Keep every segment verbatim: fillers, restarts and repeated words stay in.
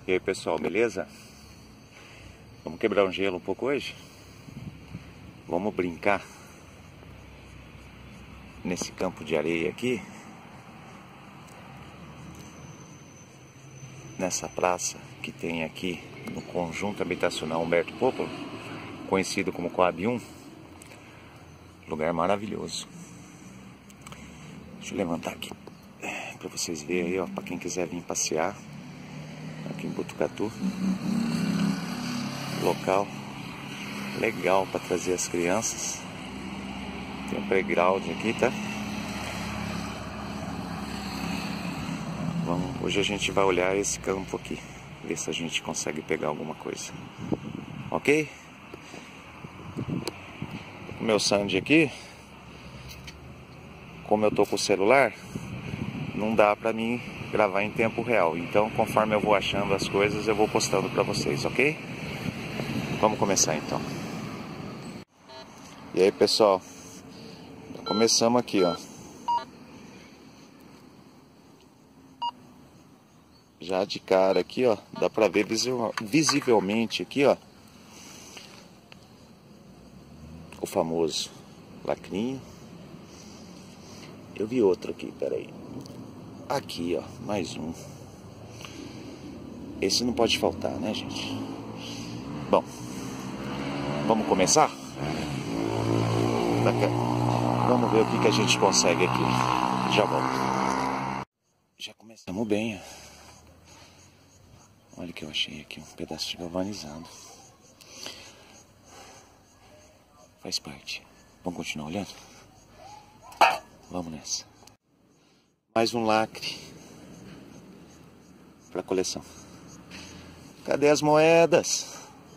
E aí pessoal, beleza? Vamos quebrar um gelo um pouco hoje? Vamos brincar nesse campo de areia aqui, nessa praça que tem aqui no Conjunto Habitacional Humberto Popolo, conhecido como Coab um. Lugar maravilhoso. Deixa eu levantar aqui para vocês verem aí, ó, para quem quiser vir passear aqui em Botucatu. Local legal para trazer as crianças. Tem um playground aqui, tá? Vamos, hoje a gente vai olhar esse campo aqui, ver se a gente consegue pegar alguma coisa. Ok? O meu Sandy aqui, como eu tô com o celular, não dá pra mim gravar em tempo real. Então, conforme eu vou achando as coisas, eu vou postando pra vocês, ok? Vamos começar então. E aí, pessoal, começamos aqui, ó. Já de cara aqui, ó, dá pra ver visivelmente aqui, ó, o famoso lacrinho. Eu vi outro aqui, peraí. Aqui, ó, mais um. Esse não pode faltar, né, gente? Bom, vamos começar? Vamos ver o que, que a gente consegue aqui. Já volto. Já começamos bem. Olha o que eu achei aqui, um pedaço de galvanizado. Faz parte. Vamos continuar olhando? Vamos nessa. Mais um lacre para coleção. Cadê as moedas?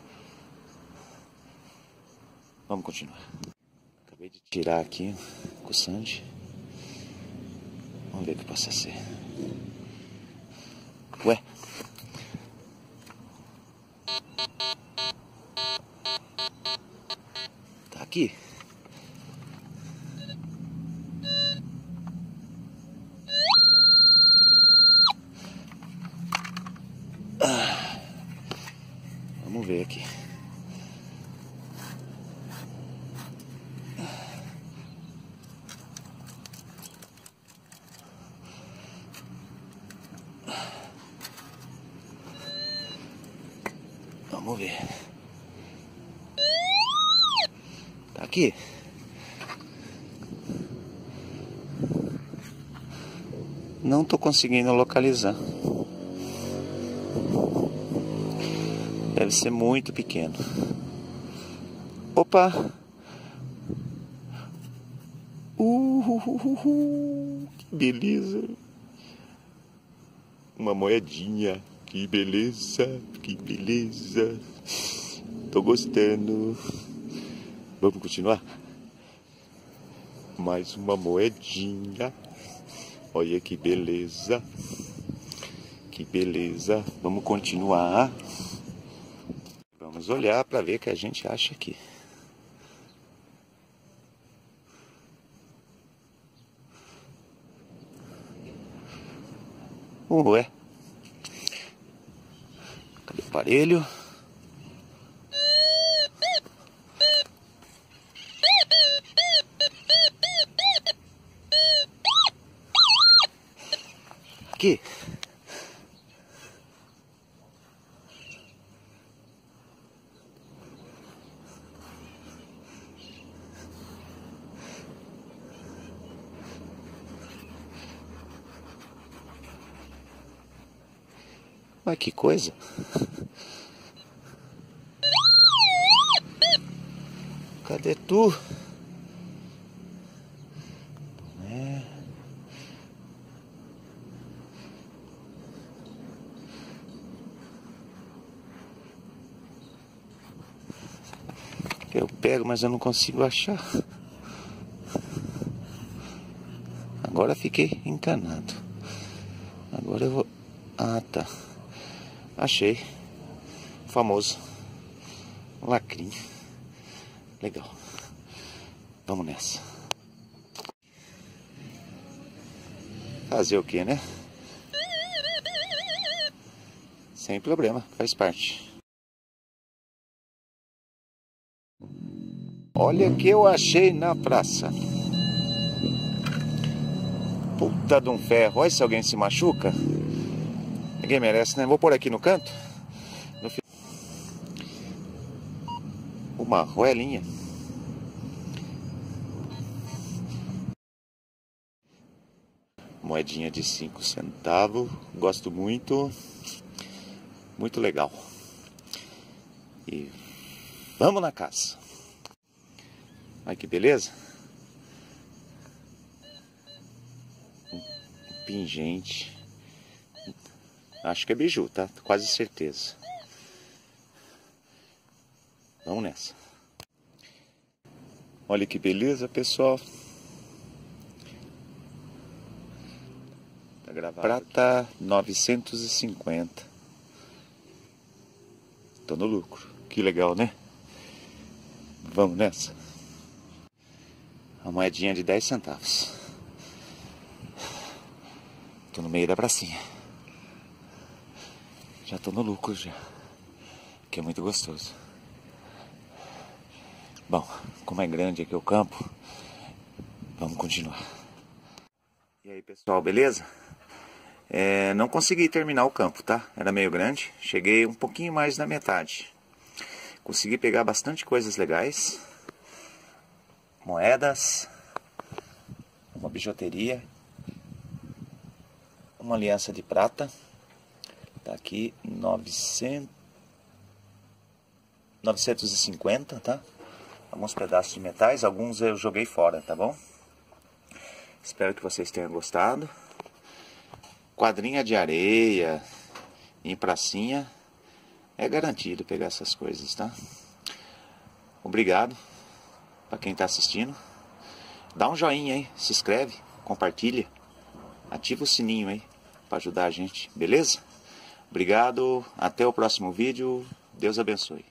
Vamos continuar. Acabei de tirar aqui com o Sandy. Vamos ver o que possa ser. Ué? Tá aqui. Ah, vamos ver aqui. Vamos ver. Tá aqui. Não tô conseguindo localizar. Deve ser muito pequeno. Opa! Uh, uh, uh, uh, que beleza! Uma moedinha. Que beleza, que beleza. Tô gostando. Vamos continuar? Mais uma moedinha. Olha que beleza. Que beleza. Vamos continuar. Vamos olhar para ver o que a gente acha aqui. Ué. Cadê o aparelho? Aqui. Olha que coisa. Cadê tu? É. Eu pego, mas eu não consigo achar. Agora fiquei encanado. Agora eu vou... Ah, tá. Achei. O famoso lacrinho. Legal. Vamos nessa. Fazer o que, né? Sem problema, faz parte. Olha o que eu achei na praça. Puta de um ferro. Olha se alguém se machuca. Ninguém merece, né? Vou pôr aqui no canto. No... Uma roelinha. Moedinha de cinco centavos. Gosto muito. Muito legal. E vamos na caça. Olha que beleza. Um pingente. Acho que é biju, tá? Quase certeza. Vamos nessa. Olha que beleza, pessoal. Tá gravado. Prata novecentos e cinquenta. Tô no lucro. Que legal, né? Vamos nessa. Uma moedinha de dez centavos. Tô no meio da pracinha. Já tô no lucro já. Que é muito gostoso. Bom, como é grande aqui o campo, vamos continuar. E aí, pessoal, beleza? É, não consegui terminar o campo, tá? Era meio grande. Cheguei um pouquinho mais na metade. Consegui pegar bastante coisas legais. Moedas. Uma bijuteria. Uma aliança de prata. Tá aqui novecentos, novecentos e cinquenta, tá? Alguns pedaços de metais, alguns eu joguei fora, tá bom? Espero que vocês tenham gostado. Quadrinha de areia em pracinha é garantido pegar essas coisas, tá? Obrigado para quem tá assistindo. Dá um joinha aí, se inscreve, compartilha, ativa o sininho aí para ajudar a gente, beleza? Obrigado, até o próximo vídeo. Deus abençoe.